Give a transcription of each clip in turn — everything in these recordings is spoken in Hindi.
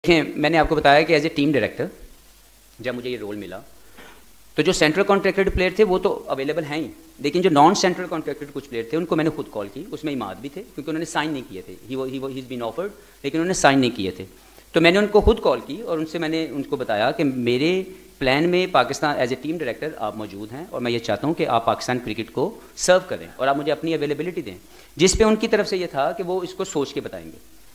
देखिए, मैंने आपको बताया कि एज ए टीम डायरेक्टर जब मुझे ये रोल मिला तो जो सेंट्रल कॉन्ट्रैक्टेड प्लेयर थे वो तो अवेलेबल हैं ही, लेकिन जो नॉन सेंट्रल कॉन्ट्रैक्टेड कुछ प्लेयर थे उनको मैंने खुद कॉल की। उसमें इमाद भी थे क्योंकि उन्होंने साइन नहीं किए थे। ही इज़ बीन ऑफर्ड लेकिन उन्होंने साइन नहीं किए थे। तो मैंने उनको खुद कॉल की और मैंने उनको बताया कि मेरे प्लान में Pakistan as a team director आप मौजूद हैं और मैं ये चाहता हूँ कि आप पाकिस्तान क्रिकेट को सर्व करें और आप मुझे अपनी अवेलेबिलिटी दें। जिस पे उनकी तरफ से ये था कि वो इसको सोच के बताएंगे।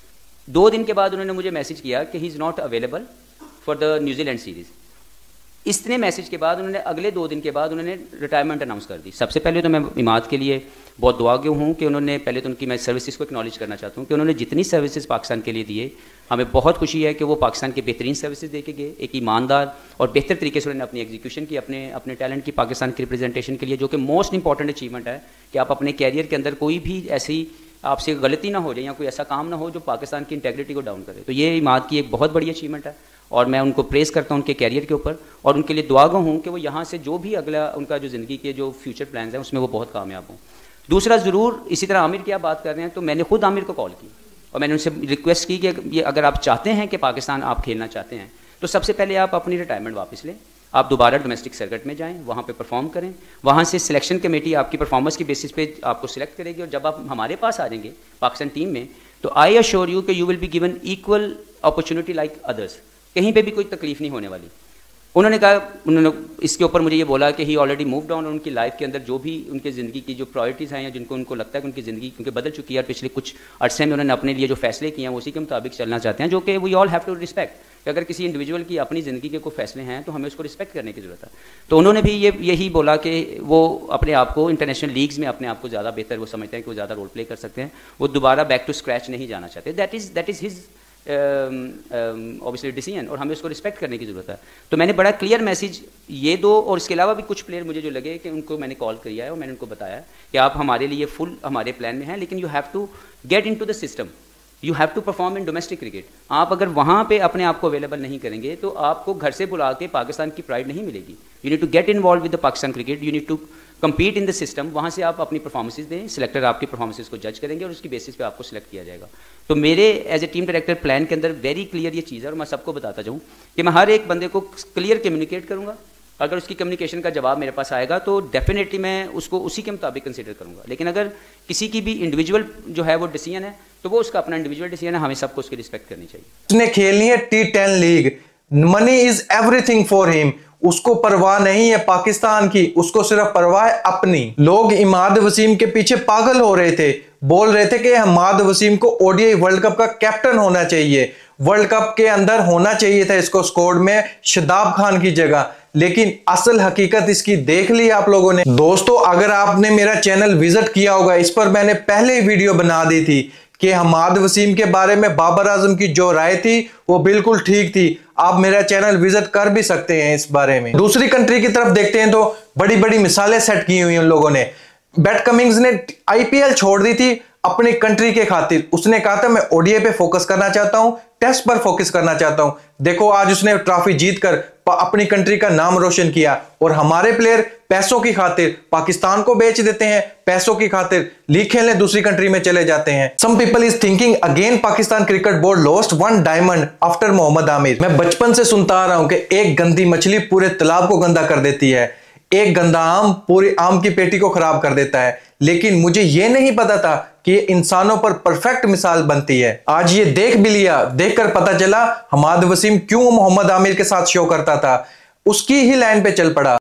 2 दिन के बाद उन्होंने मुझे मैसेज किया कि he is not available for the New Zealand series. इतने मैसेज के बाद उन्होंने अगले 2 दिन के बाद उन्होंने रिटायरमेंट अनाउंस कर दी। सबसे पहले तो मैं इमाद के लिए बहुत दुआगो हूँ कि उन्होंने पहले तो उनकी मैं सर्विसेज को एक्नॉलेज करना चाहता हूँ कि उन्होंने जितनी सर्विसेज पाकिस्तान के लिए दिए, हमें बहुत खुशी है कि वो पाकिस्तान के बेहतरीन सर्विसेज दे के गए। एक ईमानदार और बेहतर तरीके से उन्होंने अपनी एग्जीक्यूशन की, अपने टैलेंट की पाकिस्तान की रिप्रेजेंटेशन के लिए, जो कि मोस्ट इंपॉर्टेंट अचीवमेंट है कि आप अपने कैरियर के अंदर कोई भी ऐसी आपसे गलती ना हो जाए या कोई ऐसा काम ना हो जो पाकिस्तान की इंटेग्रिटी को डाउन करे। तो ये इमाद की एक बहुत बड़ी अचीवमेंट है और मैं उनको प्रेज़ करता हूँ उनके कैरियर के ऊपर और उनके लिए दुआगो हूँ कि वो यहाँ से जो भी अगला उनका जो ज़िंदगी के जो फ्यूचर प्लान्स हैं उसमें वो बहुत कामयाब हों। दूसरा, ज़रूर इसी तरह आमिर की आप बात कर रहे हैं तो मैंने खुद आमिर को कॉल की और मैंने उनसे रिक्वेस्ट की कि ये अगर आप चाहते हैं कि पाकिस्तान आप खेलना चाहते हैं तो सबसे पहले आप अपनी रिटायरमेंट वापस लें, आप दोबारा डोमेस्टिक सर्किट में जाएं, वहाँ पे परफॉर्म करें, वहाँ से सिलेक्शन कमेटी आपकी परफॉर्मेंस की बेसिस पे आपको सिलेक्ट करेगी और जब आप हमारे पास आ जाएंगे पाकिस्तान टीम में तो आई अश्योर यू कि you will be given equal opportunity like others. कहीं पे भी कोई तकलीफ नहीं होने वाली। उन्होंने इसके ऊपर मुझे ये बोला कि ही ऑलरेडी मूव डाउन, उनकी लाइफ के अंदर जो भी उनके ज़िंदगी की जो प्रायोरिटीज़ हैं या जिनको उनको लगता है कि उनकी ज़िंदगी क्योंकि बदल चुकी है और पिछले कुछ अरसे में उन्होंने अपने लिए जो फैसले किए हैं उसी के मुताबिक चलना चाहते हैं, जो कि we all have to respect. अगर किसी इंडिविजुअल की अपनी ज़िंदगी के कोई फैसले हैं तो हमें उसको रिस्पेक्ट करने की ज़रूरत है। तो उन्होंने भी यही बोला कि वो अपने आप को इंटरनेशनल लीग्स में अपने आप को ज़्यादा बेहतर वो समझते हैं कि वो ज़्यादा रोल प्ले कर सकते हैं, वो दोबारा बैक टू स्क्रैच नहीं जाना चाहते। That is his obviously decision और हमें उसको रिस्पेक्ट करने की ज़रूरत है। तो मैंने बड़ा क्लियर मैसेज ये दो और इसके अलावा भी कुछ प्लेयर मुझे जो लगे कि उनको मैंने कॉल किया है और मैंने उनको बताया कि आप हमारे लिए फुल हमारे प्लान में हैं, लेकिन you have to get into the system, you have to perform in domestic cricket. आप अगर वहाँ पे अपने आप को अवेलेबल नहीं करेंगे तो आपको घर से बुला के पाकिस्तान की प्राइड नहीं मिलेगी। You need to get involve with the Pakistan cricket, you need to compete in the system. वहाँ से आप अपनी परफॉर्मेंसेज दें, सिलेक्टर आपकी परफॉर्मेंसेज को जज करेंगे और उसकी बेसिस पे आपको सिलेक्ट किया जाएगा। तो मेरे as a team director plan के अंदर वेरी क्लियर ये चीज़ है और मैं सबको बताता जाऊँ कि मैं हर एक बंदे को क्लियर कम्युनिकेट करूँगा। अगर उसकी कम्युनिकेशन का जवाब मेरे पास आएगा तो डेफिनेटली मैं उसको उसी के मुताबिक कंसिडर करूँगा। लेकिन अगर किसी की भी इंडिविजुअल जो है वो डिसीजन है तो वो उसका अपना इंडिविजुअल डिसीजन है, हमें सबको उसकी रिस्पेक्ट करनी चाहिए। उसने खेलनी है T10 league, money is everything for him. उसको परवाह नहीं है पाकिस्तान की, उसको सिर्फ परवाह है अपनी। लोग इमाद वसीम के पीछे पागल हो रहे थे, बोल रहे थे कि इमाद वसीम को ओडीआई वर्ल्ड कप का कैप्टन होना चाहिए, वर्ल्ड कप के अंदर होना चाहिए था इसको स्क्वाड में शादाब खान की जगह। लेकिन असल हकीकत इसकी देख ली आप लोगों ने। दोस्तों, अगर आपने मेरा चैनल विजिट किया होगा, इस पर मैंने पहले वीडियो बना दी थी कि हमाद वसीम के बारे में बाबर आजम की जो राय थी वो बिल्कुल ठीक थी। आप मेरा चैनल विजिट कर भी सकते हैं इस बारे में। दूसरी कंट्री की तरफ देखते हैं तो बड़ी बड़ी मिसालें सेट की हुई उन लोगों ने। पैट कमिंस ने आईपीएल छोड़ दी थी अपनी कंट्री के खातिर। उसने कहा था मैं ओडीआई पे फोकस करना चाहता हूं, टेस्ट पर फोकस करना चाहता हूं। देखो आज उसने ट्रॉफी जीतकर अपनी कंट्री का नाम रोशन किया। और हमारे प्लेयर पैसों की खातिर पाकिस्तान को बेच देते हैं, पैसों की खातिर लीग खेलने दूसरी कंट्री में चले जाते हैं। Some people is thinking again Pakistan cricket board lost 1 diamond after Mohammad Amir. मैं बचपन से सुनता आ रहा हूं कि एक गंदी मछली पूरे तालाब को गंदा कर देती है, एक गंदा आम पूरी आम की पेटी को खराब कर देता है। लेकिन मुझे यह नहीं पता था कि ये इंसानों पर परफेक्ट मिसाल बनती है। आज ये देख भी लिया, देखकर पता चला हमाद वसीम क्यों मोहम्मद आमिर के साथ शो करता था, उसकी ही लाइन पे चल पड़ा।